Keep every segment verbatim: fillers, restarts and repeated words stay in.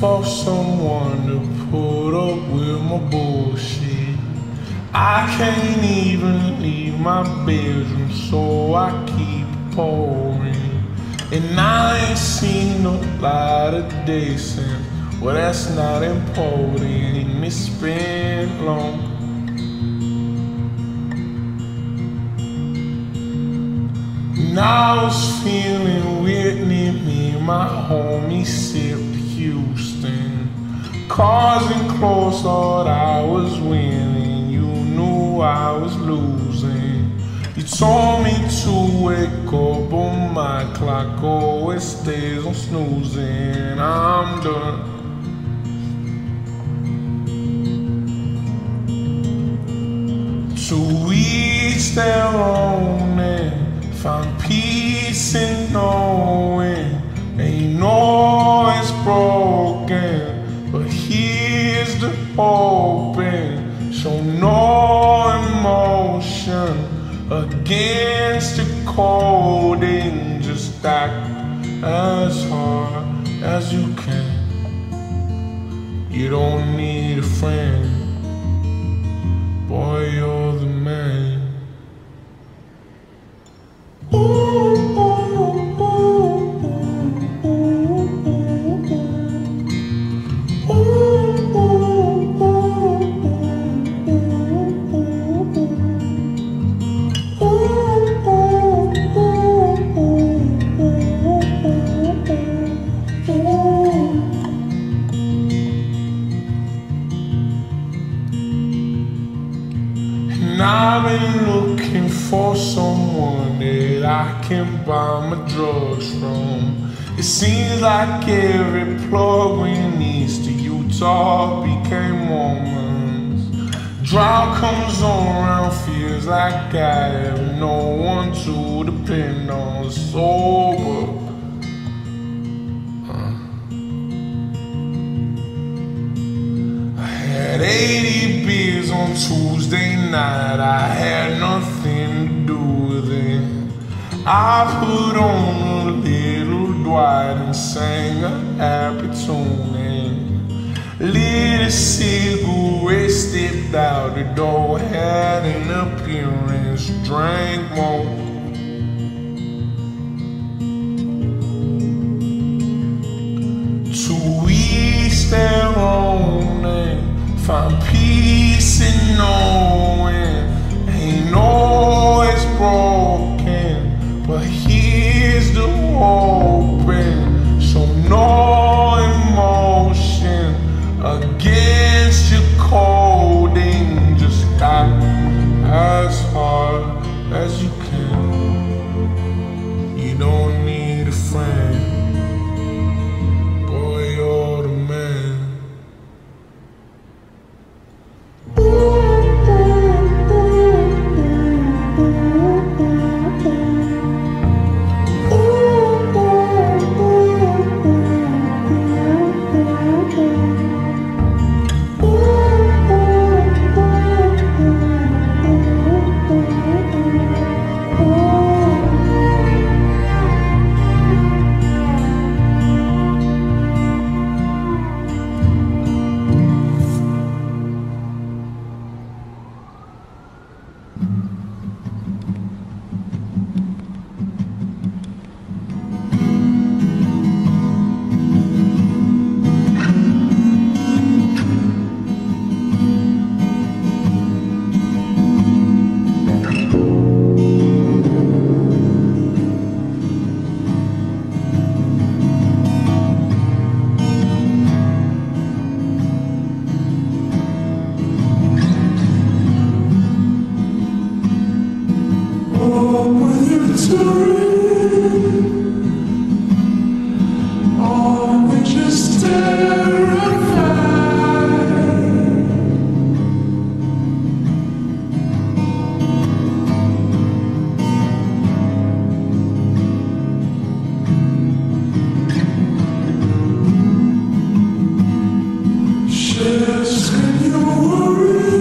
for someone to put up with my bullshit. I can't even leave my bedroom, so I keep pouring. And I ain't seen no light of day since. Well, that's not important, it's been long. And I was feeling Whitney, me and my homie sipped Houston. Cars and clothes thought I was winning, you knew I was losing. You told me to wake up, but my clock always stays on snoozing. I'm done. To each their own and find peace in knowing ain't no it's broken, but here's the open. Show no emotion against the coding, just act as hard as you can. You don't need a friend, boy, you're the man. Ooh, ooh, ooh, ooh, ooh, ooh, ooh, And I've been looking for someone that I can buy my drugs from. It seems like every plug we needs to Utah became Mormons. Drought comes on around, feels like I have no one to depend on. Sober, uh. I had eighty beers on Tuesday night, I had nothing to do with it. I put on a little Dwight and sang a happy tune and lit a cigarette, stepped out the door, had an appearance, drank more. To each their own and find peace in knowing ain't no it's broken, but here's the open. Show no emotion against your coding, just act as hard as you can. You don't need a friend, boy, you're the man.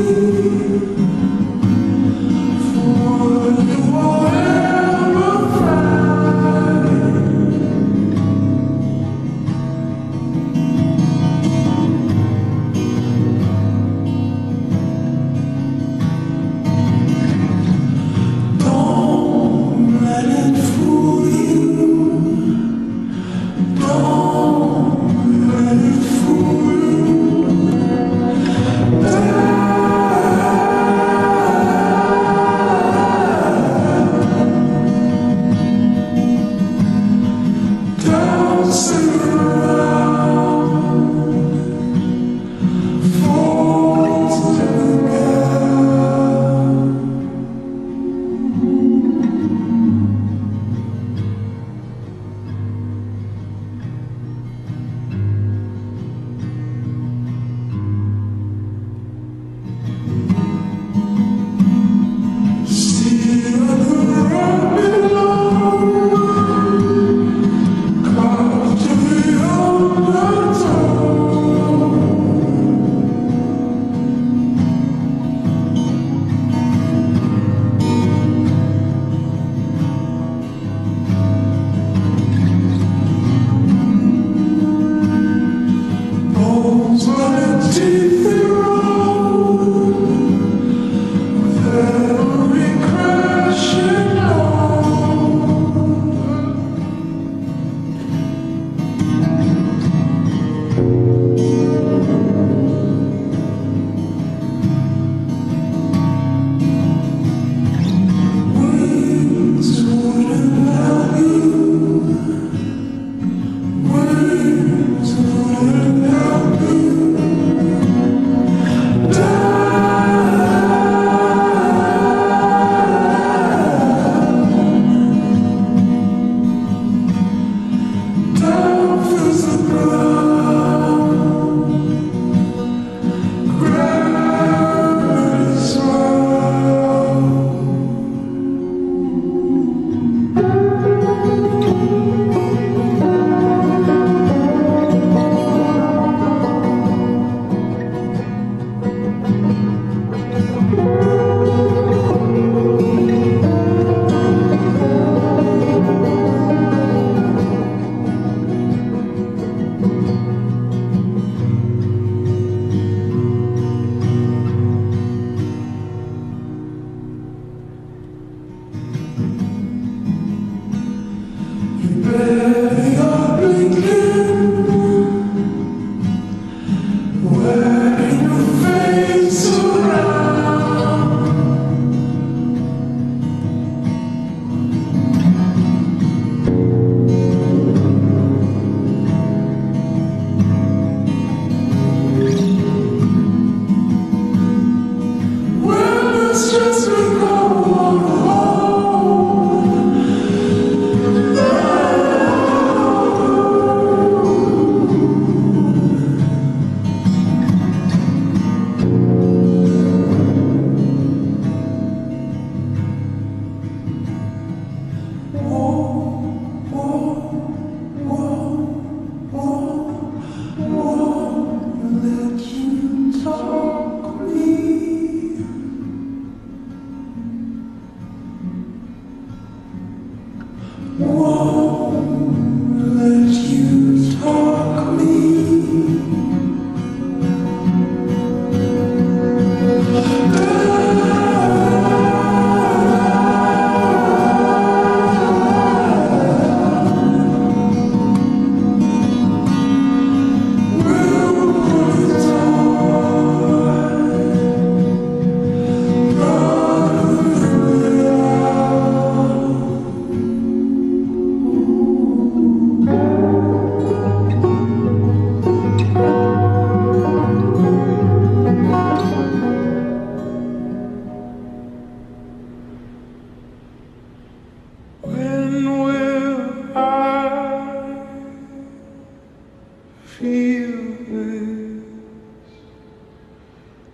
For you are ever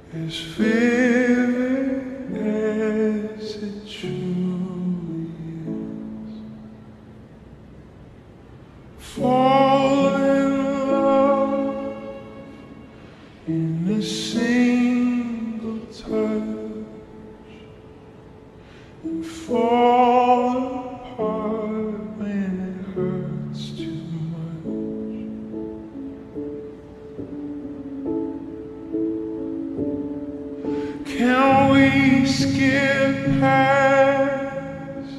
as vivid as it truly is. Fall in love in a single touch and fall apart when it hurts too much. Can we skip past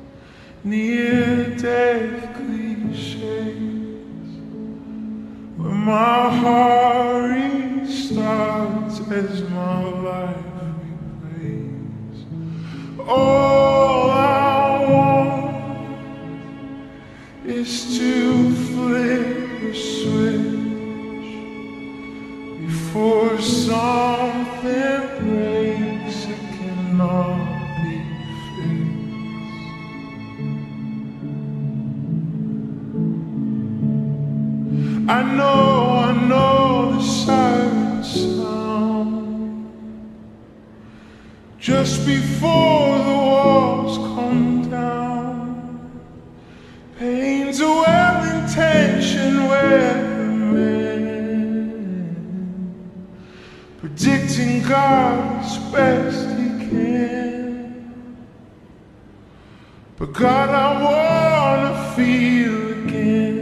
near-death cliches where my heart restarts as my life replays? All I want is to flip a switch before something breaks that cannot be fixed. I know, I know the siren sound just before the walls come down. Pain's a well-intentioned weatherman, predicting God as best he can. But God, I wanna feel again.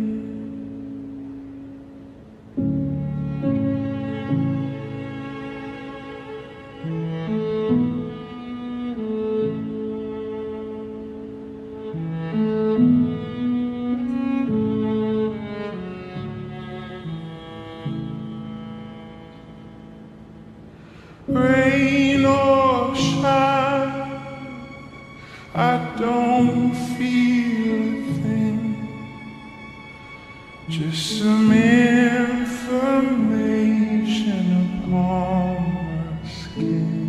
Rain or shine, I don't feel a thing, just some information upon my skin.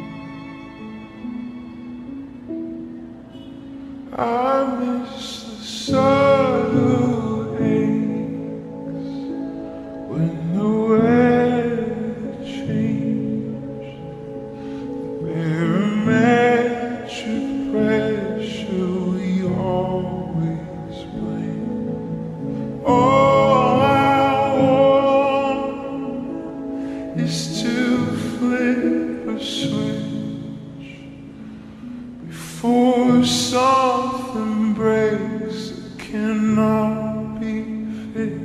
I miss the subtle aches when the weather changed. Barometric pressure we always blame. All I want is to flip a switch before something breaks that cannot be fixed.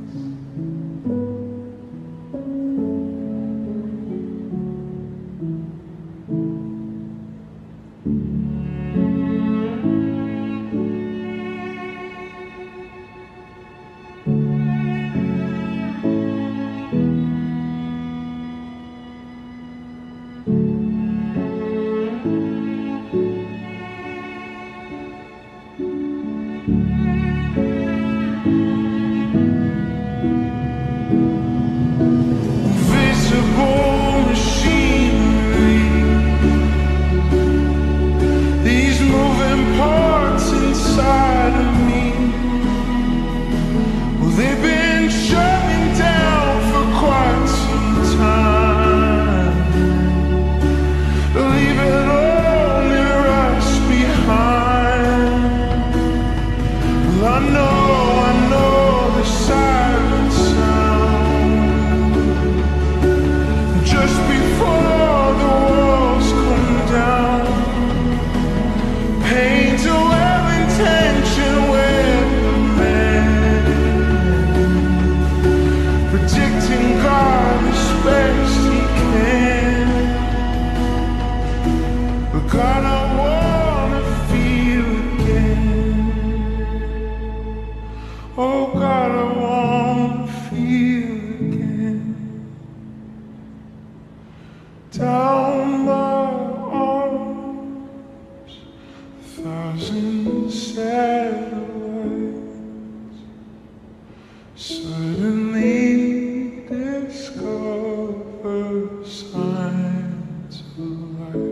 God, I wanna feel again. Oh God, I wanna feel again. Down my arms, a thousand satellites suddenly discover signs of life.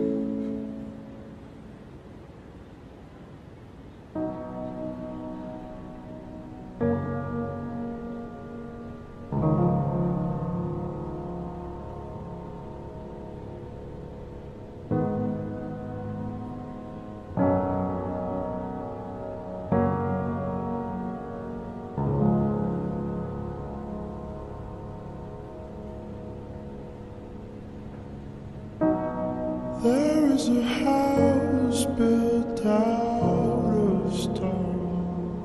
There is a house built out of stone,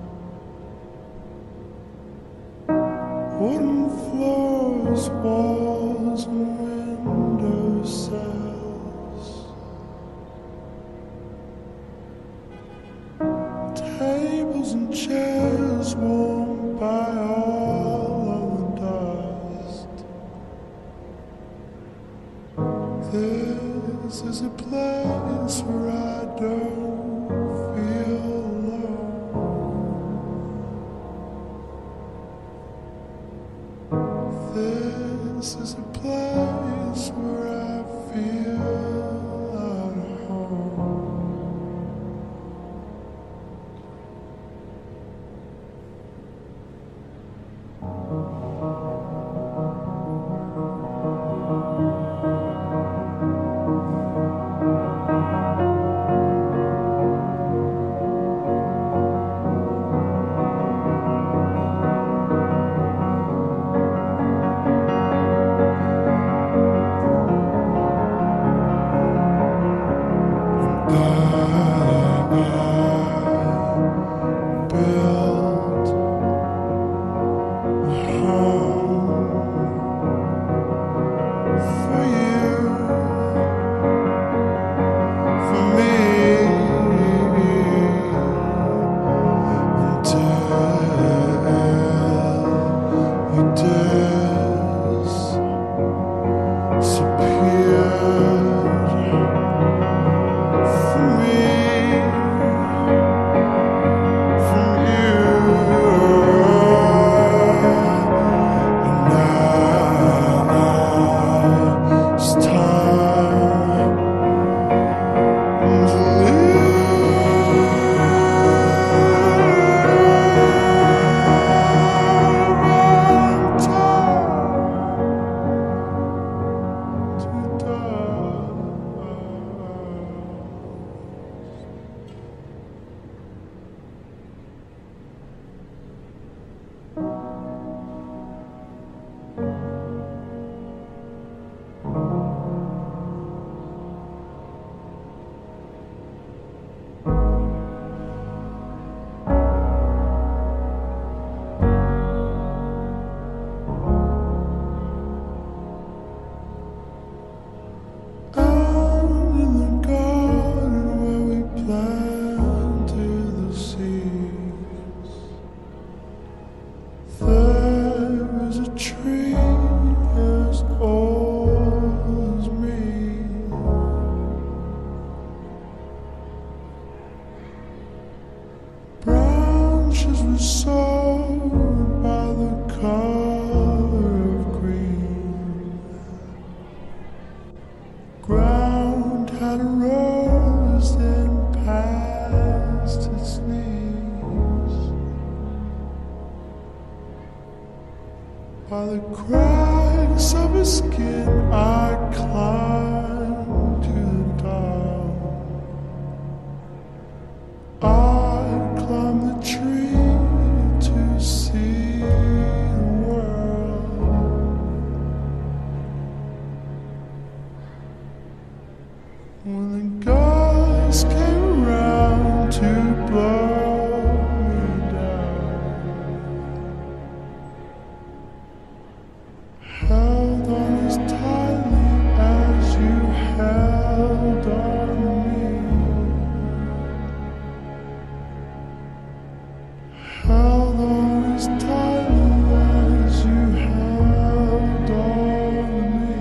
wooden floors, walls, and window cells. Tables and chairs warmed by all of the dust. This is a place where I don't feel alone. This is a place where I feel out of home. Sold by the color of green. Ground had rose and past its knees. By the cracks of his skin I climbed to the dawn. I climbed the tree to see the world. When the gods came around to blow me down, held on as tightly as you held on me. Held on as tightly as you held on me.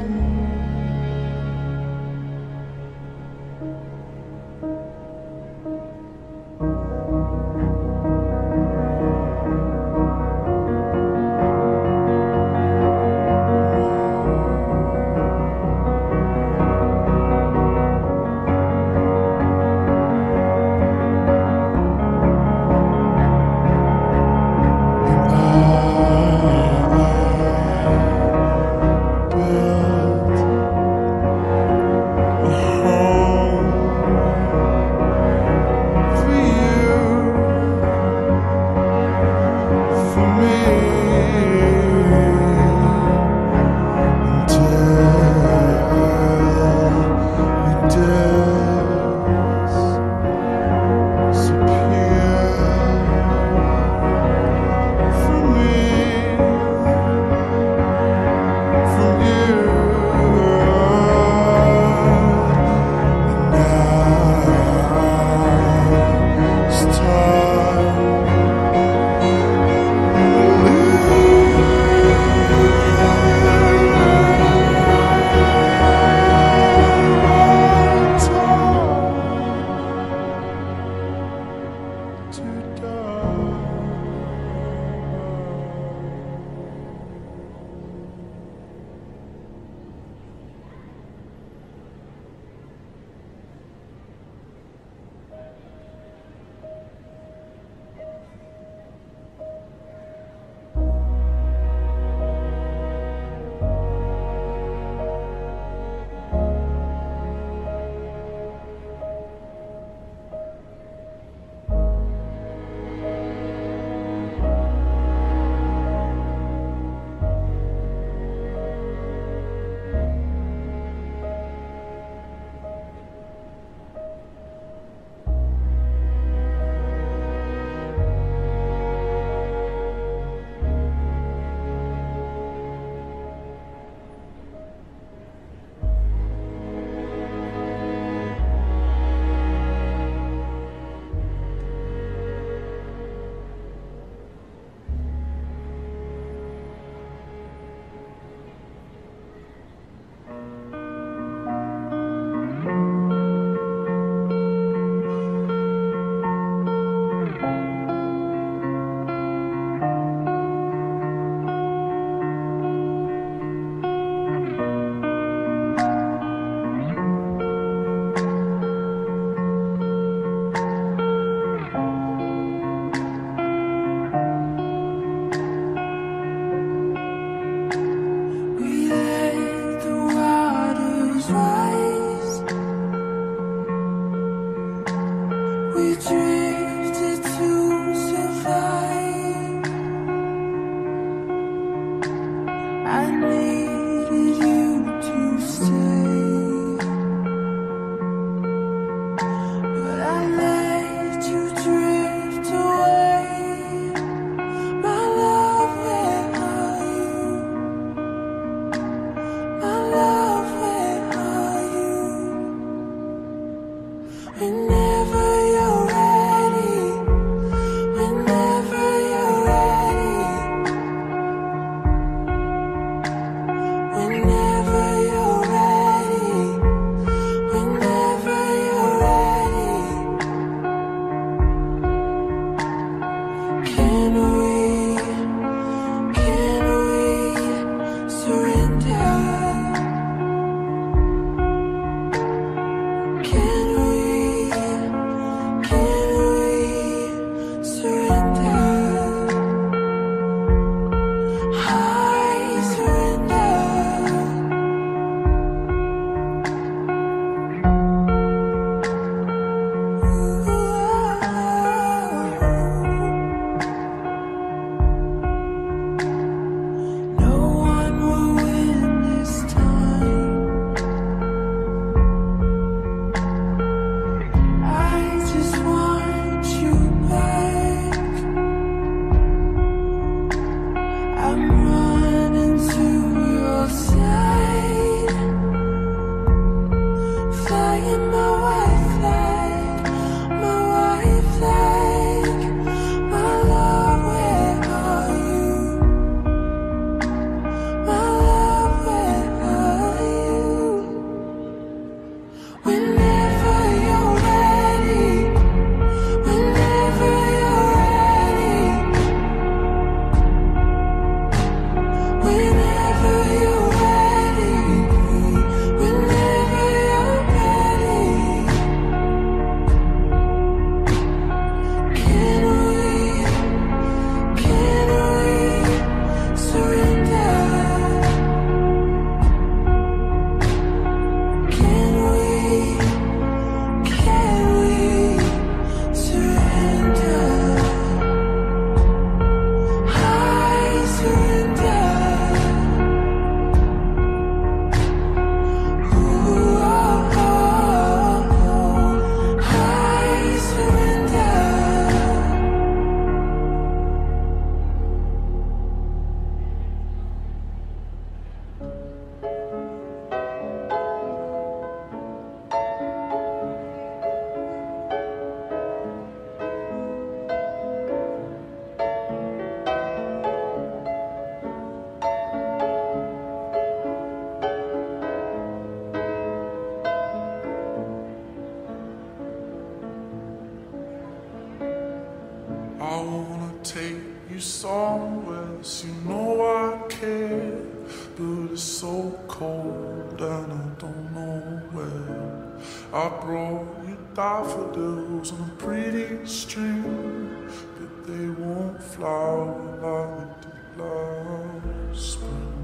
somewhere, so you know I care. But it's so cold and I don't know where. I brought you daffodils on a pretty string, but they won't flower like they did last spring.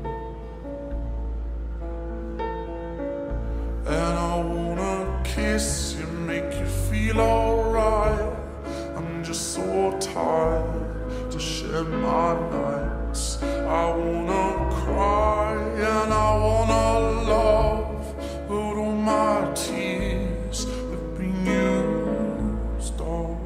And I wanna kiss you, make you feel alright. I'm just so tired to share my nights. I wanna cry and I wanna love, but all my tears have been used up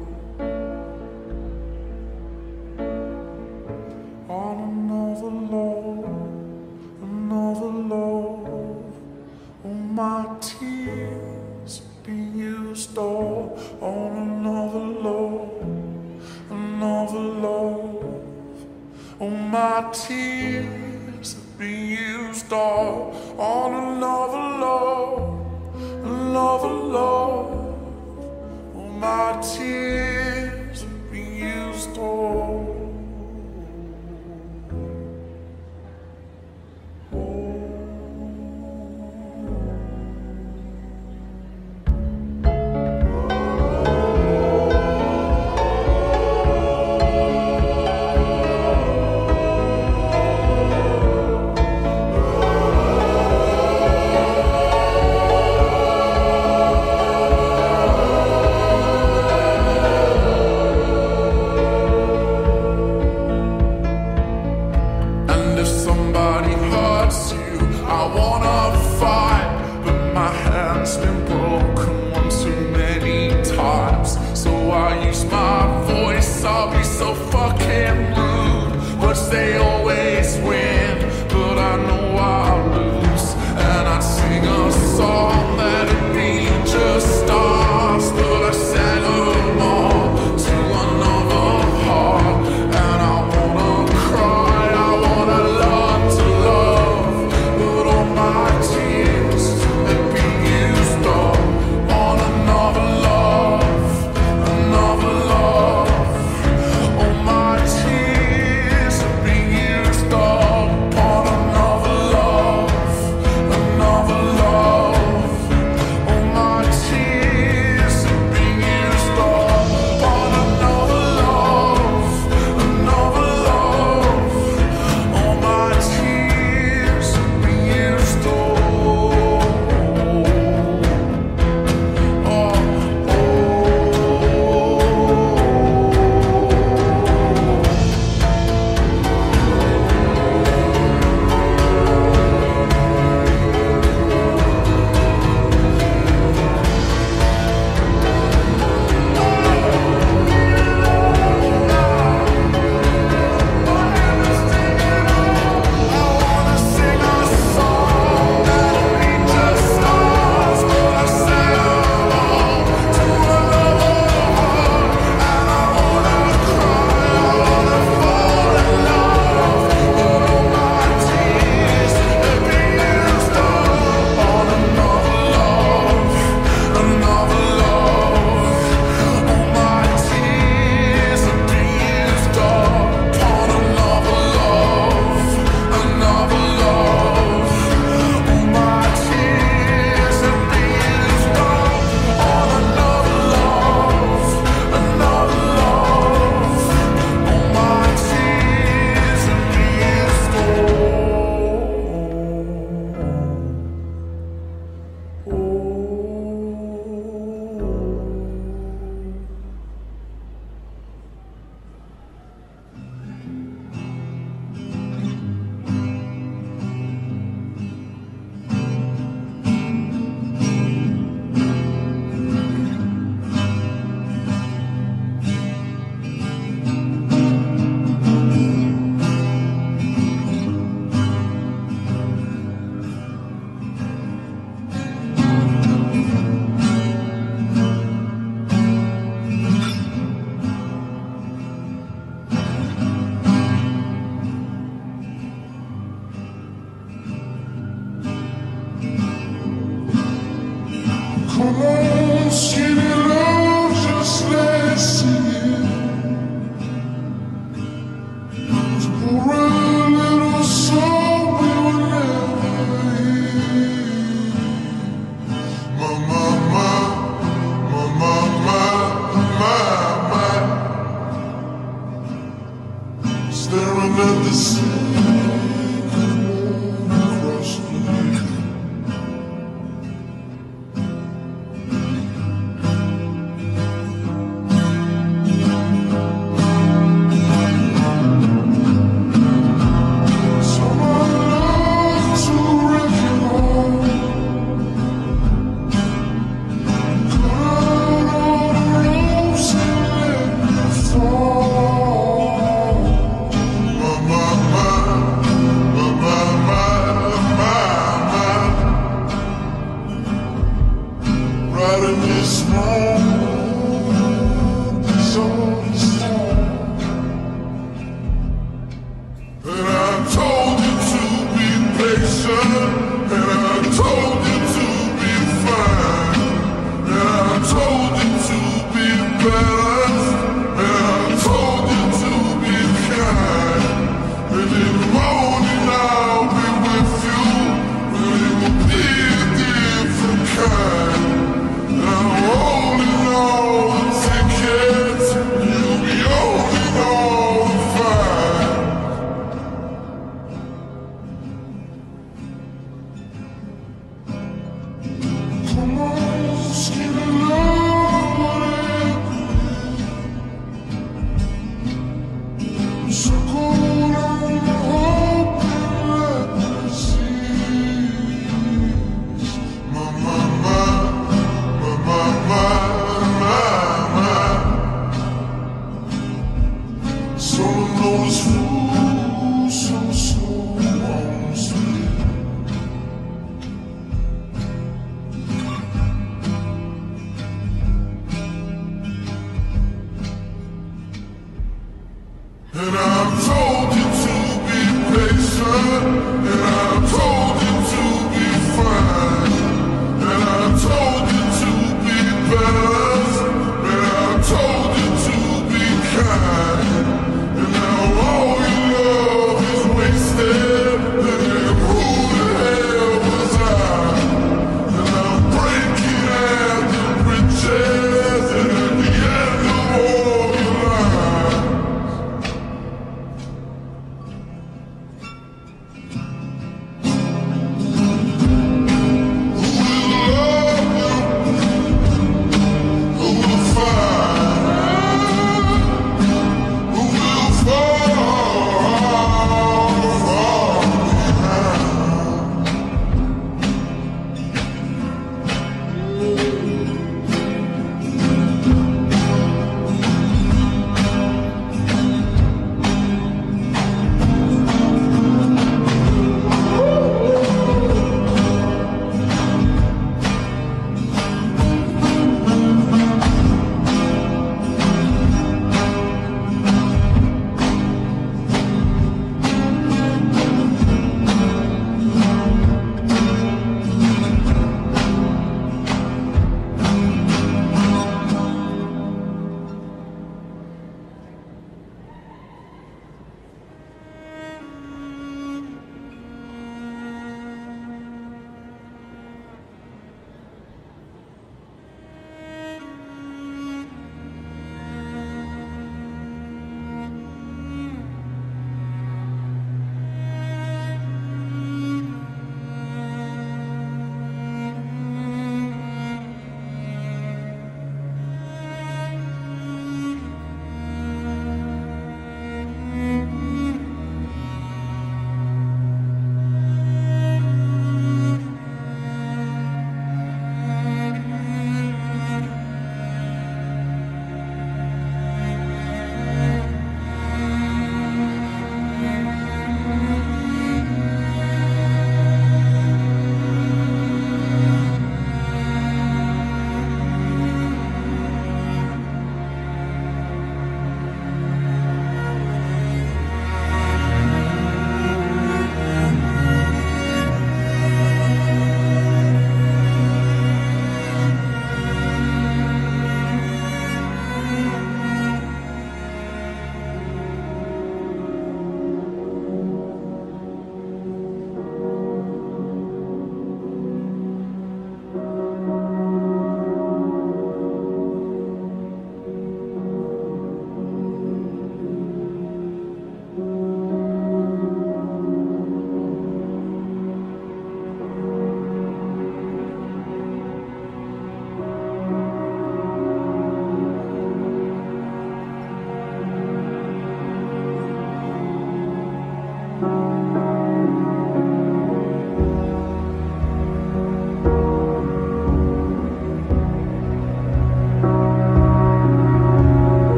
on another love, another love. All my tears have been used up on another love, another love. All my tears have been used all on another love, another love. All my tears have been used all. They always win, but I know I'll lose. And I'd sing a song that'd be just stars, but I sang them all to another heart. And I wanna cry, I wanna learn to love, but all my tears have been used up on another love, another love. All my tears upon another love, another love. All my tears have been used up on another love, another love. All my tears have been used up. Oh, oh. Come on, skinny love, just let's sing it.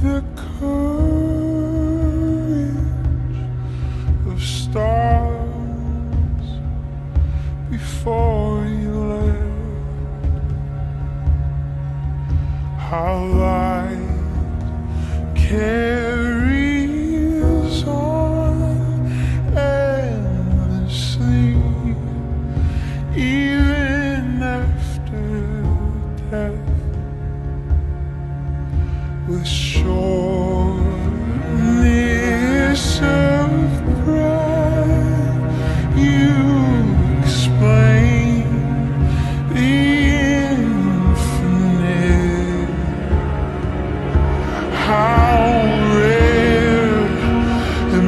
the courage of stars before you left. How light carries on endlessly, even after death. With shortness of breath, you explain the infinite. How rare and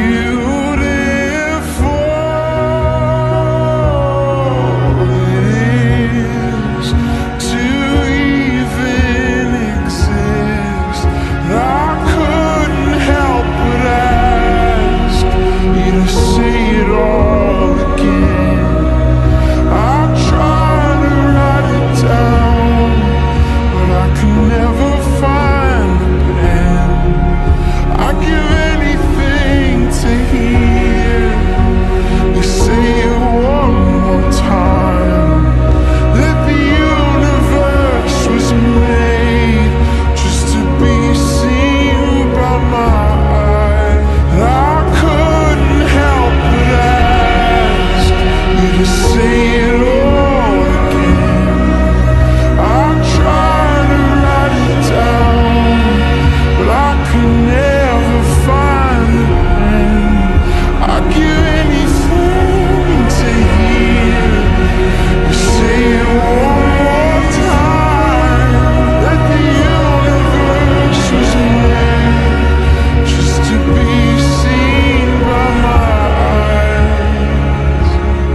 beautiful it is to even exist. I couldn't help but ask you to say it all again. I tried to write it down, but I could never find the pen. I'd give anything to hear you say it one more time. That the universe was made just to be seen by my eyes. I couldn't help but ask you to say it all again. I tried to write it down, but I could never find the pen. I'd give anything to hear you say it one more time. That the universe was made just to be seen by my eyes.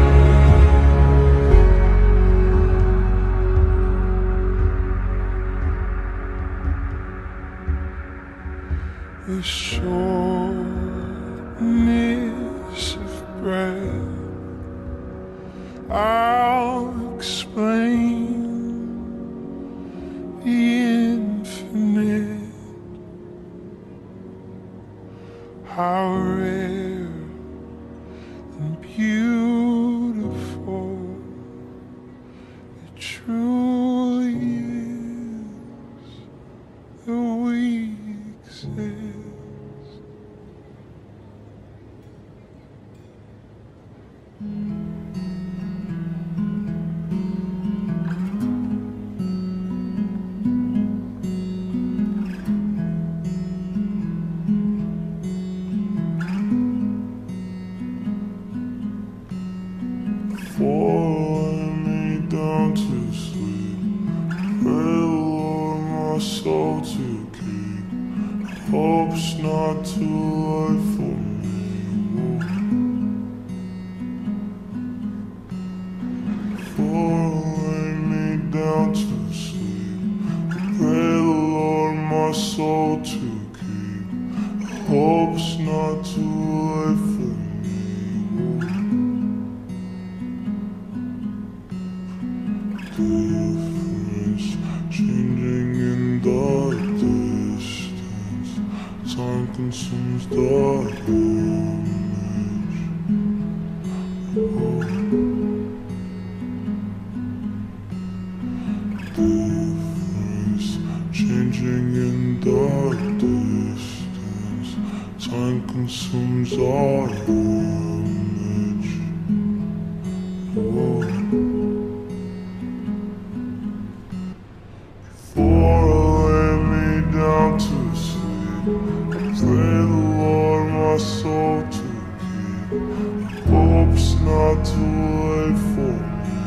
The shortness of breath, I'll explain the infinite. How rare and beautiful it truly is that we exist. Before I lay down to sleep, pray the Lord my soul to keep. Hope's not too late for me. Before I lay me down to sleep, pray the Lord my soul to keep. Hope's not too late for me. Difference changing in the distance. Time consumes the image. Oh. Difference changing in the distance. Time consumes our image. Oh. Before I lay me down to sleep, pray the Lord my soul to keep. Hope's not too late for me.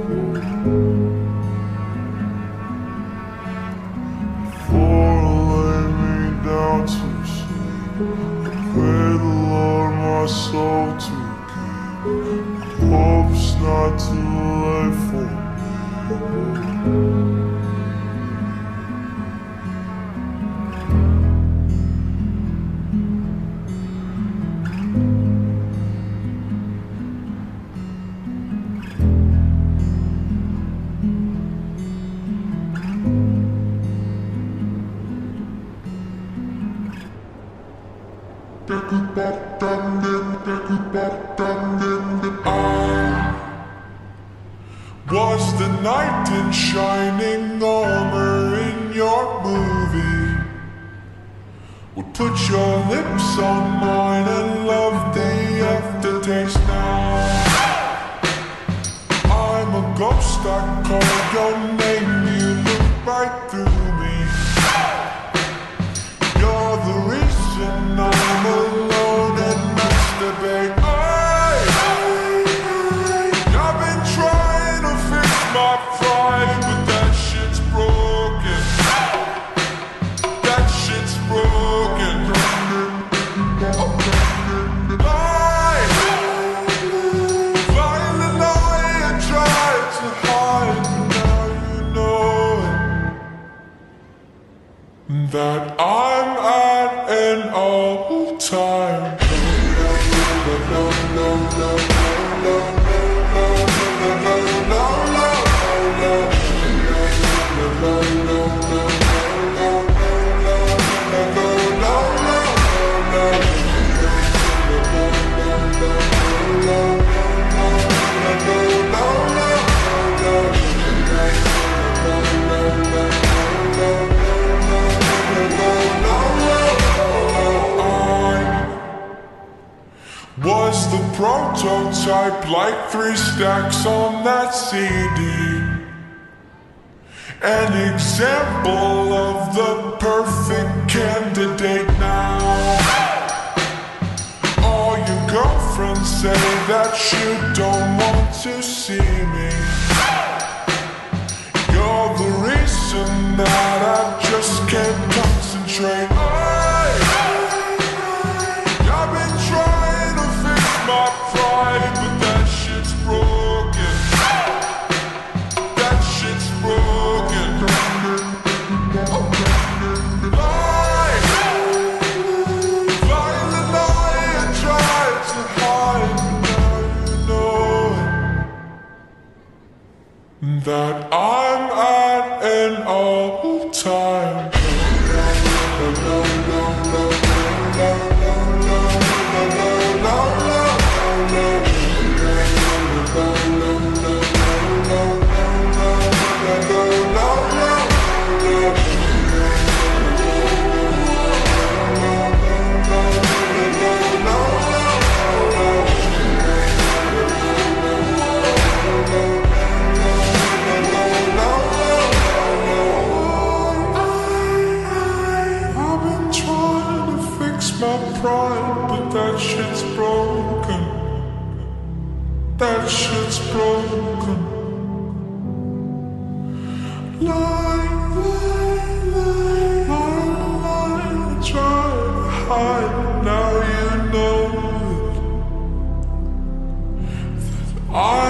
Before I lay me down to sleep, pray the Lord my soul to keep. Hope's not too late for me. Was the knight in shining armor in your movie? Would put your lips on mine and love the aftertaste now. I'm a ghost, I call your name, you look right through me. You're the reason I'm alone and masturbate. My pride, but that shit's broken. That shit's broken. Lie, violent lie, I tried to hide, but now you know it. That I'm at an all-time. No, no, no, no, no, no. Was the prototype like three stacks on that C D? An example of the perfect candidate now. All your girlfriends say that you don't want to see me. You're the reason that I just can't concentrate. I've been trying to fix my pride, but that shit's broken. That shit's broken. Lie, violent lie, I tried to hide, but now you know it. That I'm at an all-time. No, no, no, no, no. My pride, but that shit's broken. That shit's broken. Lie, lie, lie, lie, lie. Try to hide, now you know it. That I